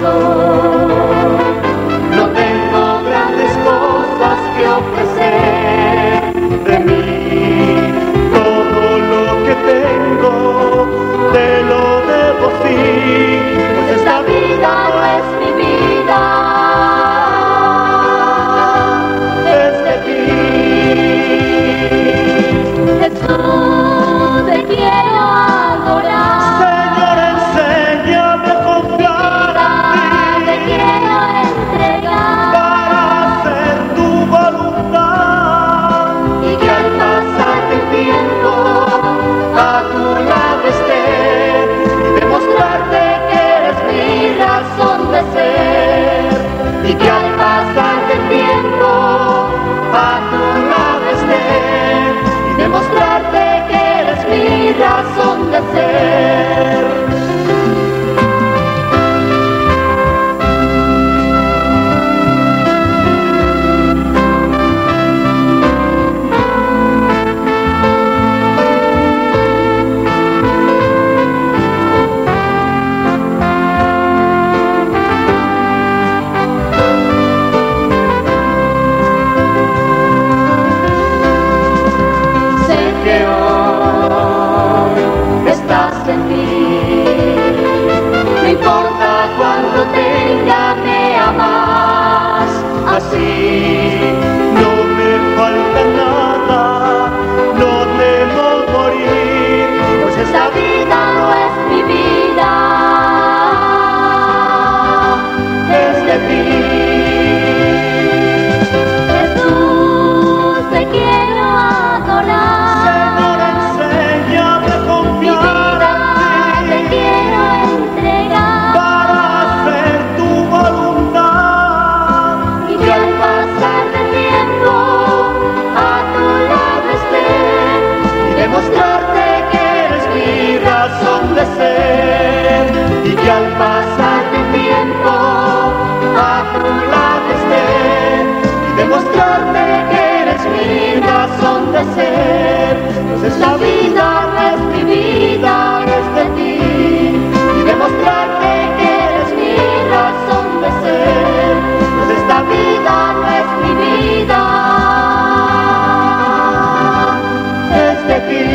No tengo grandes cosas que ofrecer de mí. Todo lo que tengo te lo debo a ti, pues esta vida no es mi vida, es de ti. Jesús, te quiero adorar. Señor, enséñame a confiar en ti. Te quiero entregar. Para hacer tu voluntad Y que al pasar el tiempo a tu lado esté y demostrarte que eres mi razón de ser. Y que al pasar el tiempo a tu lado esté y demostrarte que eres mi razón de ser. Sé que hoy estás en mí, no importa cuánto tenga, me amas así. No me falta nada, no temo morir, pues esta vida no es mi vida, es de ti. Jesús, te quiero adorar. Señor, enséñame a Mi confiar vida en te ti quiero entregar. para hacer tu voluntad. Y que al pasar del tiempo a tu lado esté Y demostrarte que eres mi razón de ser. Y que al pasar del tiempo a tu lado esté y demostrarte que eres mi razón de ser. Pues esta vida no es mi vida, es de ti. Y demostrarte que eres mi razón de ser. Pues esta vida no es mi vida, es de ti.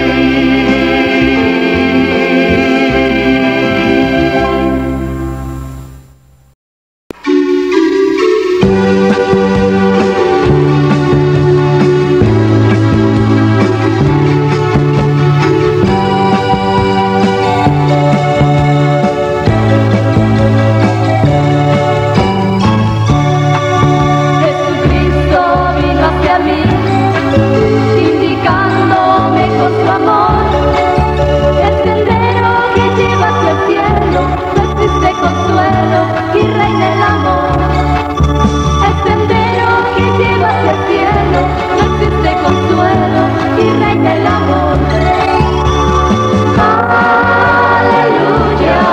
Jesucristo vino hacia mí, indicándome con su amor el sendero que lleva hacia el cielo. No existe consuelo y reina el amor. El sendero que lleva hacia el cielo, no existe consuelo y reina el amor. Aleluya,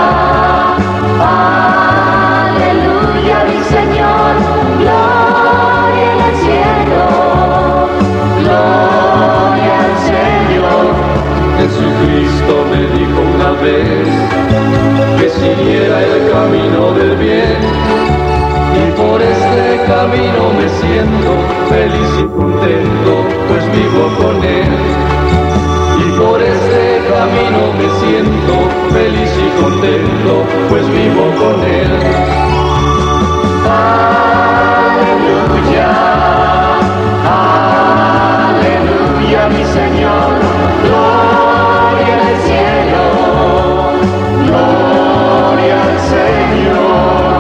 aleluya, mi Señor. Gloria en el cielo, gloria al Señor. Jesucristo me dijo una vez que siguiera el camino del bien, y por este camino me siento feliz y contento, pues vivo con Él. Y por este camino me siento feliz y contento, pues vivo con Él. Aleluya, aleluya, mi Señor. Gloria en el cielo, gloria al Señor.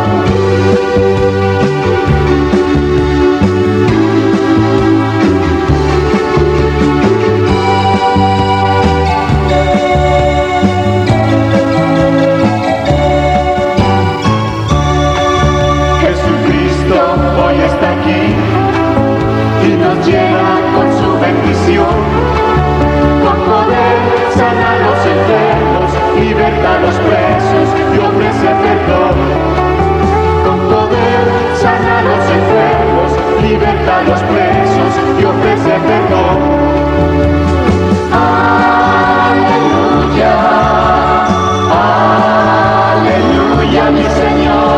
Jesucristo hoy está aquí y nos llena con su bendición, con poder sana a los enfermos, liberta a los presos y ofrece perdón. Con poder sana a los enfermos, liberta a los presos y ofrece perdón. Aleluya, aleluya, mi Señor.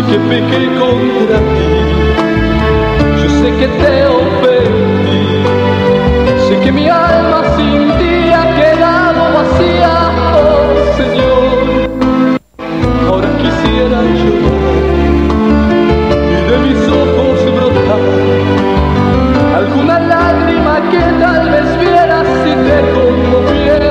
que pequé contra ti. Yo sé que te ofendí, sé que mi alma sin ti ha quedado vacía, oh Señor. Ahora quisiera llorar y de mis ojos brotar alguna lágrima que tal vez vieras si te conmoviera.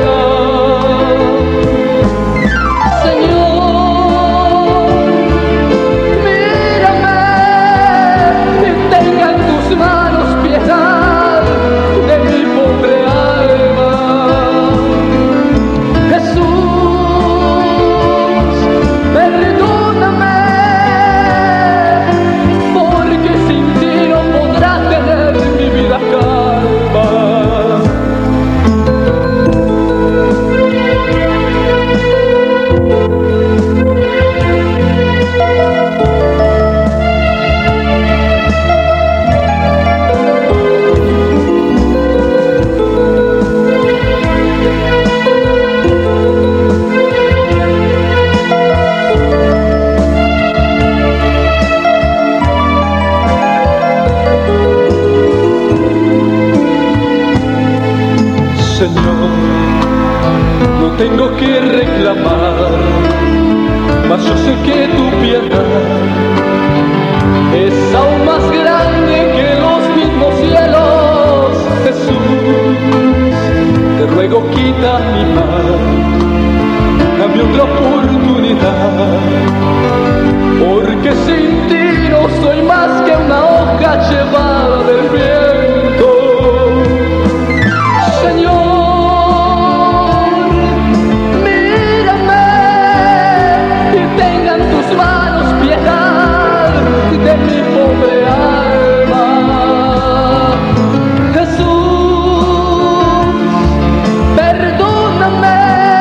Señor, no tengo que reclamar, mas yo sé que tu piedad es aún más grande que los mismos cielos. Jesús, te ruego quita mi mal, dame otra oportunidad, porque sin ti no soy más que una hoja llevada del viento. Señor, manos piedad de mi pobre alma. Jesús, perdóname,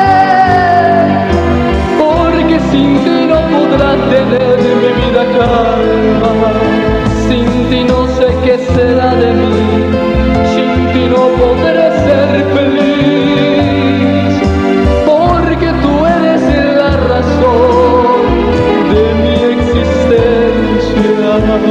porque sin ti no podrá tener mi vida calma. Sin ti no sé qué será de mí, sin ti no podré ser feliz, porque tú eres la razón de mi existencia.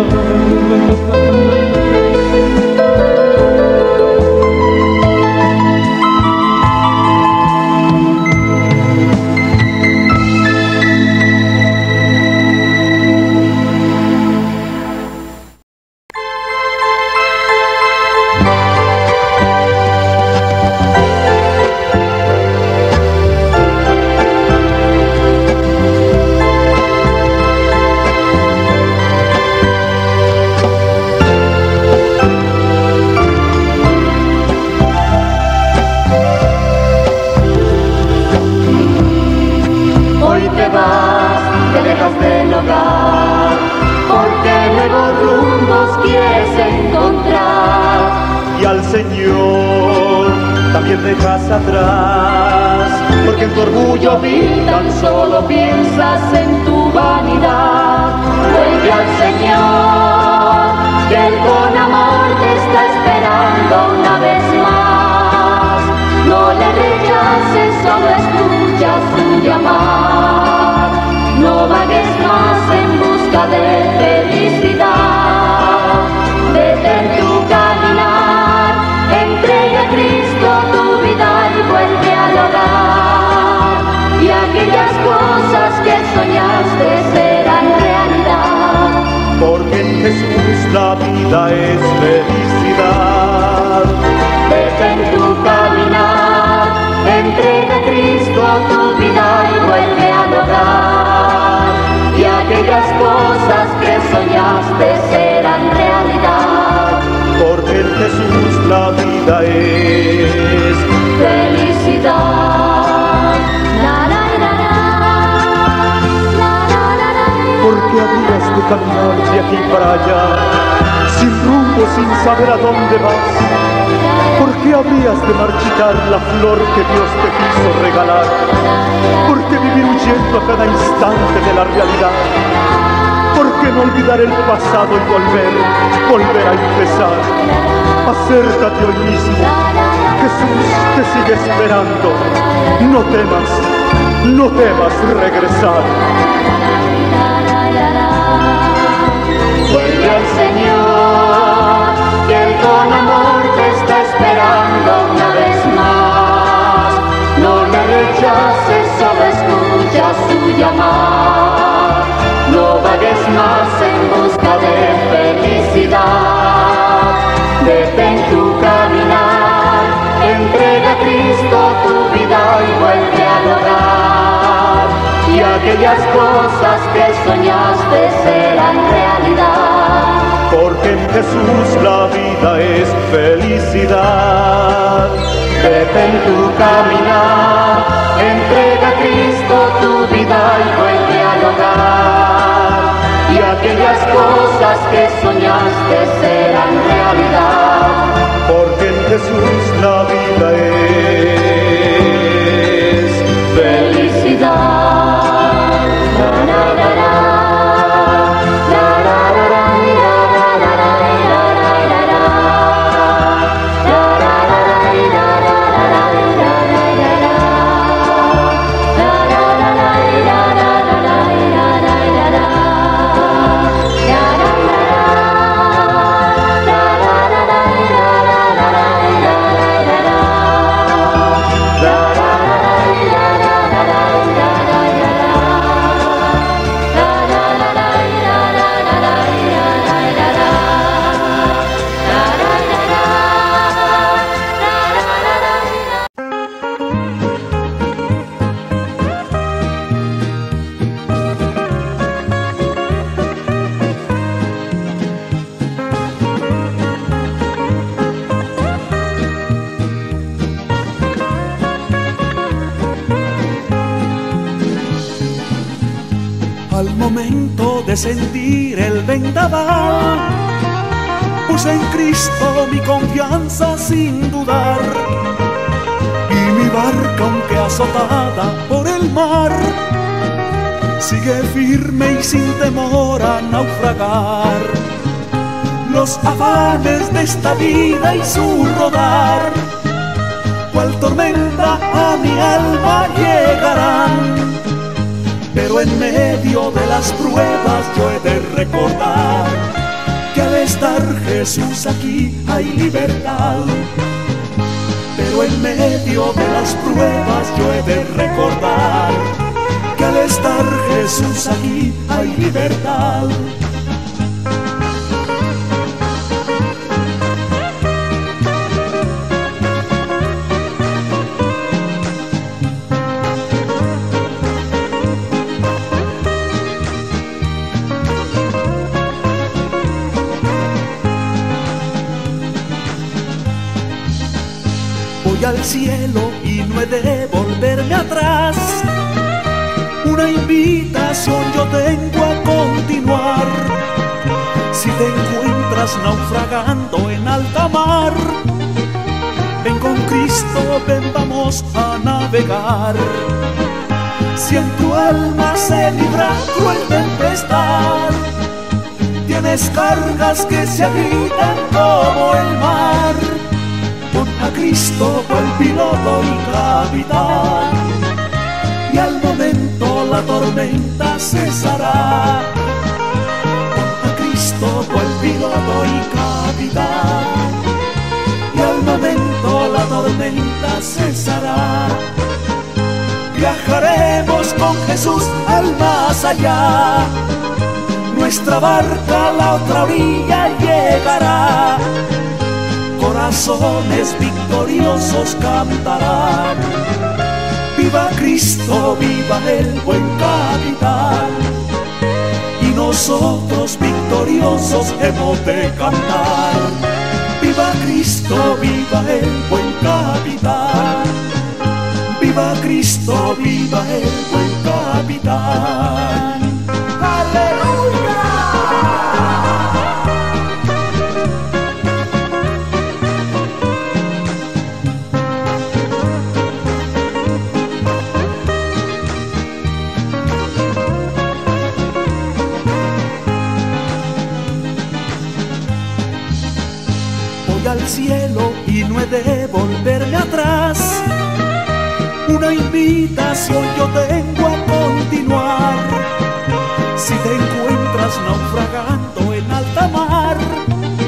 Señor, también dejas atrás, porque en tu orgullo vil tan solo piensas en tu vanidad. Vuelve al Señor, que Él con amor te está esperando una vez más. No le rechaces, solo escucha su llamar. No vagues más en busca de felicidad. Vete en tu caminar, entrega a Cristo tu vida y vuelve al hogar, y aquellas cosas que soñaste serán realidad, porque en Jesús la vida es felicidad. Vete en tu caminar, entrega a Cristo tu vida y vuelve al hogar, y aquellas cosas que soñaste serán realidad, porque en Jesús la vida es felicidad. ¿Por qué habrías de caminar de aquí para allá, sin rumbo, sin saber a dónde vas? ¿Por qué habrías de marchitar la flor que Dios te quiso regalar? ¿Por qué vivir huyendo a cada instante de la realidad? ¿Por qué no olvidar el pasado y volver a empezar? Acércate hoy mismo, Jesús te sigue esperando. No temas regresar. rechaces, solo escucha su llamar. No vagues más en busca de felicidad. Detén tu caminar, entrega a Cristo tu vida y vuelve al hogar. Y aquellas cosas que soñaste serán realidad. Porque en Jesús la vida es felicidad. Detén tu caminar, entrega a Cristo tu vida y vuelve al hogar. Y aquellas cosas que soñaste serán realidad. Porque en Jesús la vida es felicidad. Al momento de sentir el vendaval, puse en Cristo mi confianza sin dudar. Y mi barca, aunque azotada por el mar, sigue firme y sin temor a naufragar. Los afanes de esta vida y su rodar, cual tormenta a mi alma llegarán. Pero en medio de las pruebas yo he de recordar que al estar Jesús aquí hay libertad. Pero en medio de las pruebas yo he de recordar que al estar Jesús aquí hay libertad. Voy al cielo y no he de volverme atrás. Una invitación yo tengo a continuar. Si te encuentras naufragando en alta mar, ven con Cristo, ven, vamos a navegar. Si en tu alma se libra cruel tempestad, tienes cargas que se agitan como el mar. Pon a Cristo por el piloto y capitán, y al momento la tormenta cesará. Pon a Cristo por el piloto y capitán, y al momento la tormenta cesará. Viajaremos con Jesús al más allá, nuestra barca a la otra orilla llegará. Corazones victoriosos cantarán, viva Cristo, viva el buen capitán. Y nosotros victoriosos hemos de cantar, viva Cristo, viva el buen capitán. Viva Cristo, viva el buen capitán. ¡Aleluya! Voy al cielo y no he de volverme atrás. Una invitación yo tengo a continuar. Si te encuentras naufragando en alta mar,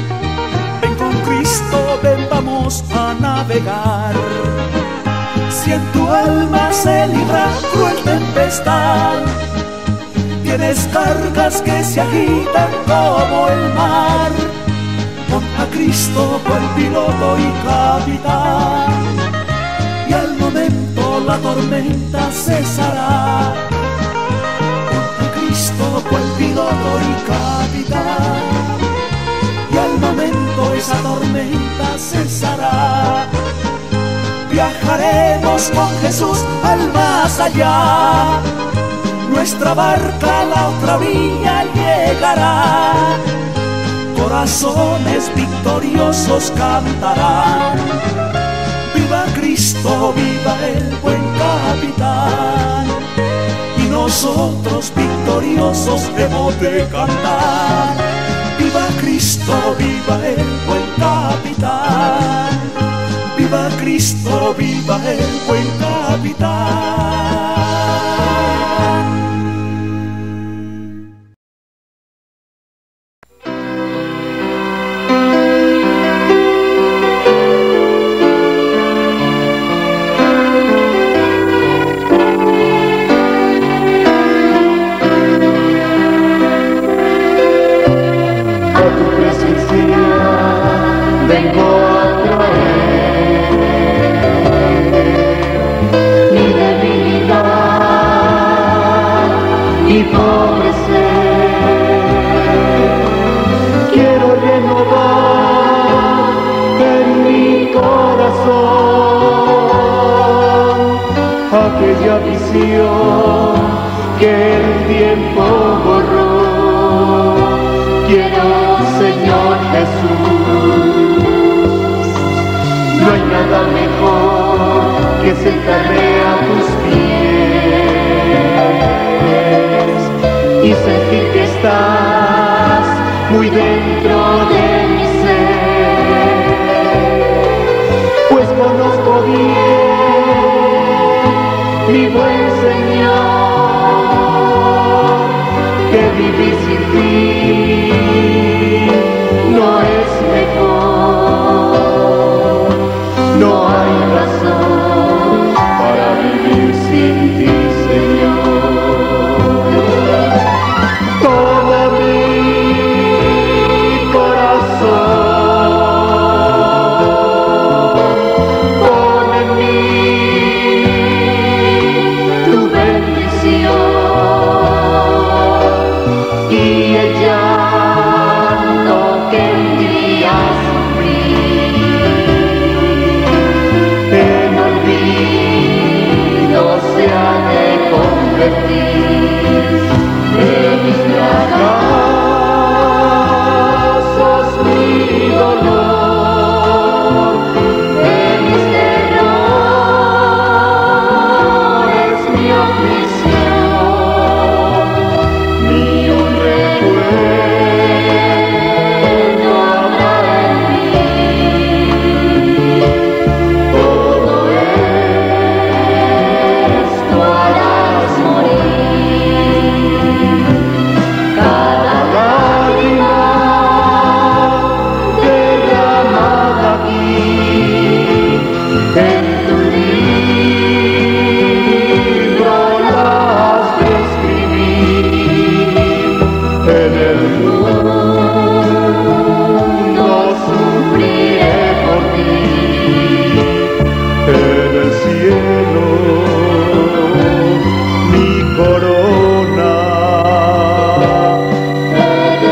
ven con Cristo, ven, vamos a navegar. Si en tu alma se libra cruel tempestad. Tienes cargas que se agitan como el mar. Pon a Cristo por piloto y capitán, y al momento la tormenta cesará. Pon a Cristo por piloto y capitán, y al momento esa tormenta cesará. Viajaremos con Jesús al más allá, nuestra barca a la otra orilla llegará. Corazones victoriosos cantarán, viva Cristo, viva el buen capitán. Y nosotros victoriosos hemos de cantar, viva Cristo, viva el buen capitán. Viva Cristo, viva el buen capitán. Aquella visión que el tiempo borró. Quiero, Señor Jesús, no hay nada mejor que sentarme a tus pies y sentir que estás muy dentro de mi ser, pues conozco bien, mi buen Señor, que vivir sin ti no es mejor. No hay razón para vivir sin ti, Señor. Todo mi corazón pone en mí tu bendición, y el llanto que un día sufrí en olvido se ha de convertir en mis fracasos, mi dolor, en mis errores, mi aflicción, ni un recuerdo habrá en mí. Todo esto harás morir. Cada lágrima derramada aquí en tu libro la has de escribir. En el mundo sufriré por ti, en el cielo mi corona he de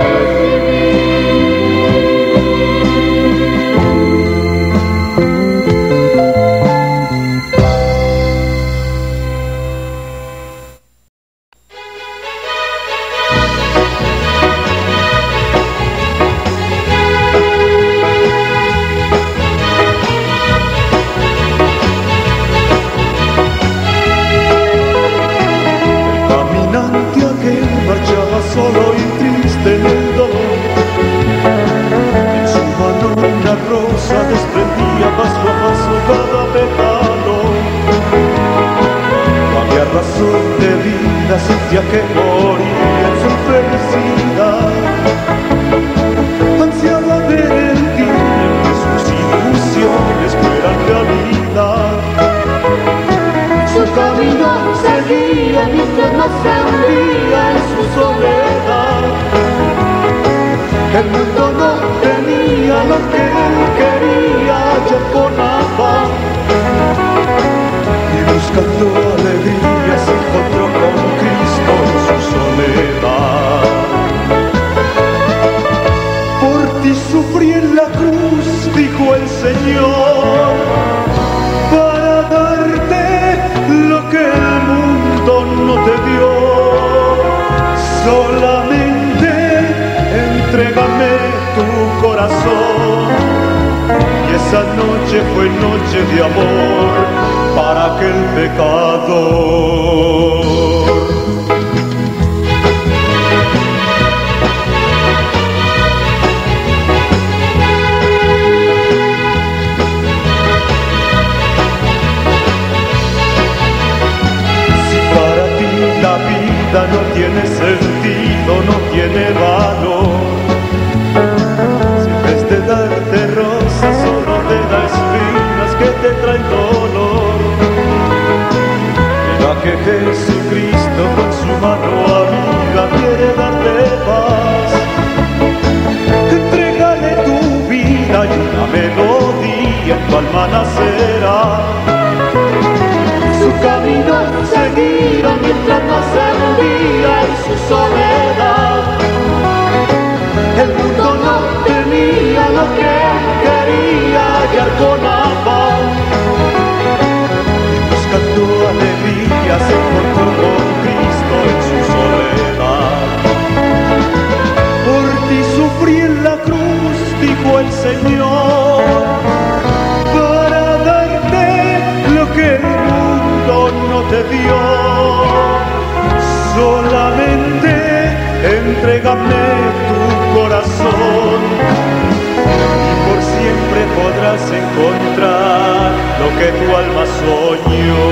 caminante aquel marchaba solo y triste en el dolor. En su mano una rosa desprendía paso a paso cada pétalo. No había razón de vida, sentía que moría en su felicidad. Ansiaba ver el día en que sus ilusiones fueran realidad. mientras no se hundía en su soledad. El mundo no tenía lo que él quería, ya con afán. Y buscando alegría se encontró con Cristo en su soledad. Por ti sufrí en la cruz, dijo el Señor, para darte lo que el mundo no te dio. Solamente entrégame tu corazón. Y esa noche fue noche de amor para aquel pecador. No tiene sentido, no tiene valor. Si en vez de darte rosas solo te da espinas que te traen dolor. Mira que Jesucristo con su mano amiga quiere darte paz. Entrégale tu vida y una melodía en tu alma nacerá. Su camino seguirá mientras no se hundía en su soledad. El mundo no tenía lo que él quería hallar con afán. Buscando alegría se encontró con Cristo en su soledad. Por ti sufrí en la cruz, dijo el Señor, para darte lo que el mundo no te dio. Solamente entrégame tu corazón y por siempre podrás encontrar lo que tu alma soñó.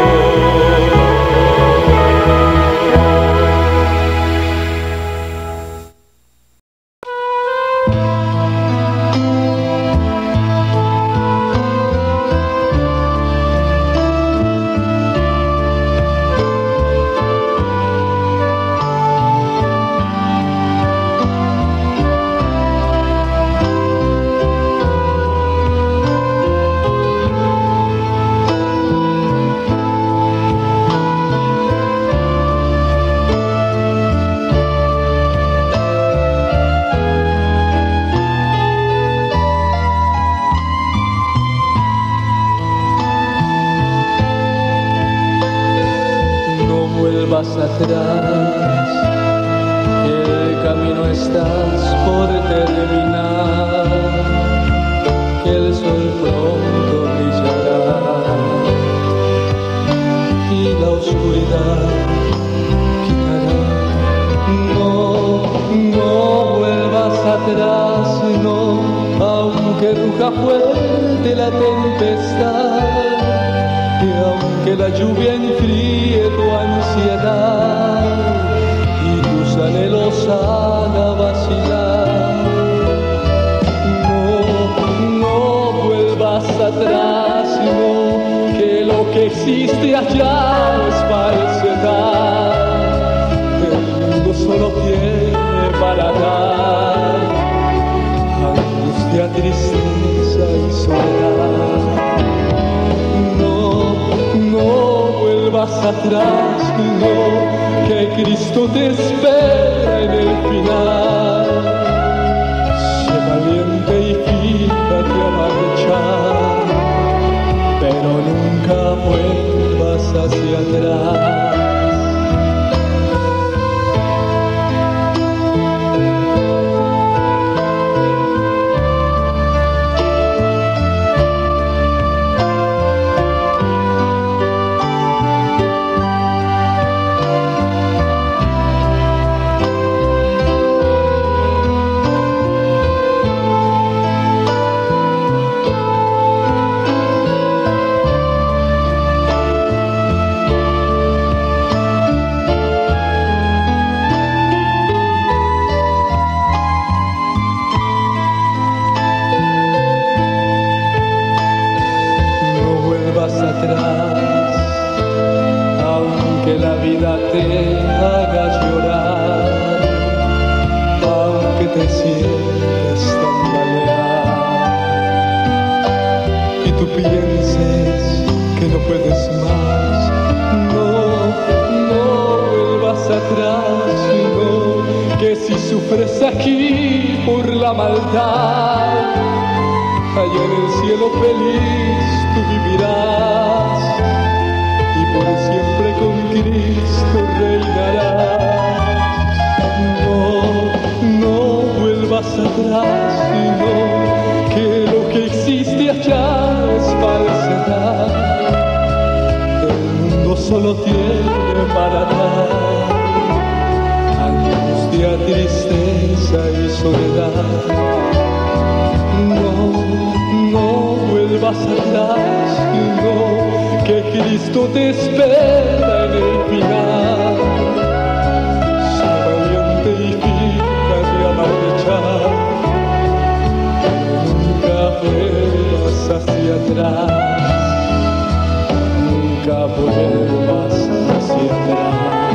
Atrás, el camino estás por terminar, que el sol pronto brillará y la oscuridad quitará. No, no vuelvas atrás, no, aunque ruja fuerte la tempestad. Y aunque la lluvia enfríe tu ansiedad y tus anhelos haga vacilar, no vuelvas atrás, no, que lo que existe allá es falsedad. El mundo solo tiene para dar angustia, tristeza y soledad. No vuelvas atrás, no, que Cristo te espera en el final. Sé valiente y fíjate a marchar, pero nunca vuelvas hacia atrás. te hagas llorar, aunque te sientas tambalear y tú pienses que no puedes más. No vuelvas atrás, no, que si sufres aquí por la maldad, allá en el cielo feliz tú vivirás y por siempre con Cristo reinarás. No vuelvas atrás, sino que lo que existe allá es falsedad. El mundo solo tiene para dar angustia, tristeza y soledad. No vuelvas atrás, sino que Cristo te espera en el final. Sé valiente y fíjate a marchar, nunca vuelvas hacia atrás, nunca vuelvas hacia atrás.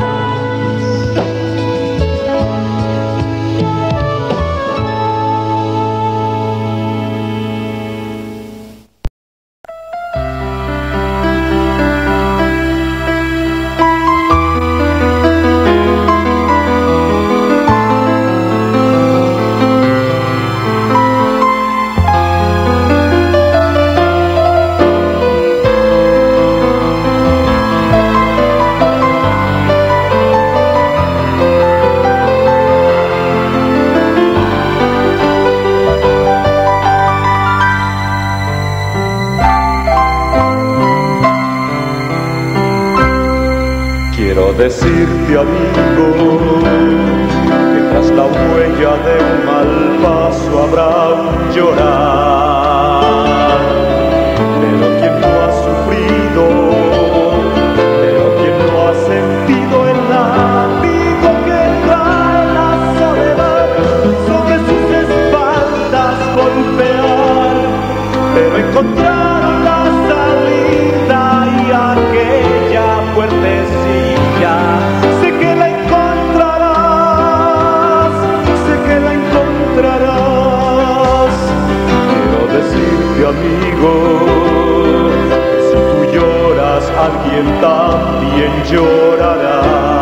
Decirte, amigo, que tras la huella de un mal paso habrá un llorar, pero quien no ha sufrido, pero quien no ha sentido el látigo que trae la soledad sobre sus espaldas golpear, pero encontraron la salida y aquella puertecilla. Sé que la encontrarás, sé que la encontrarás. Quiero decirte, amigo, que si tú lloras, alguien también llorará,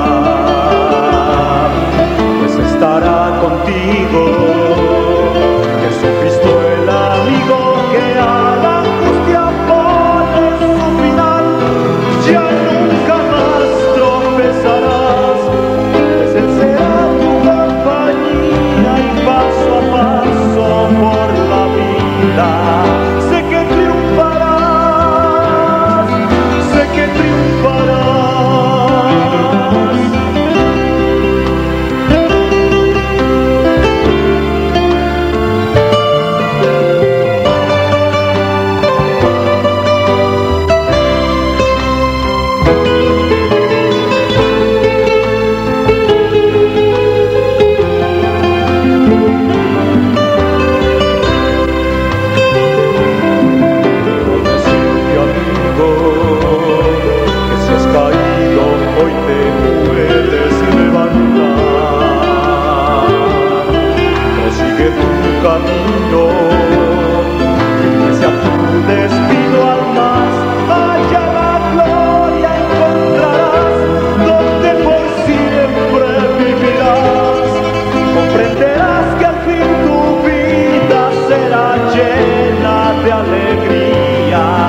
pues estará contigo Jesucristo el amigo que a la angustia pone su final. Ya nunca más tropezarás, pues Él será tu compañía y paso a paso por la vida. Sé que triunfarás, sé que triunfarás. Camino, que sea tu destino al más allá la gloria encontrarás, donde por siempre vivirás. Comprenderás que al fin tu vida será llena de alegría.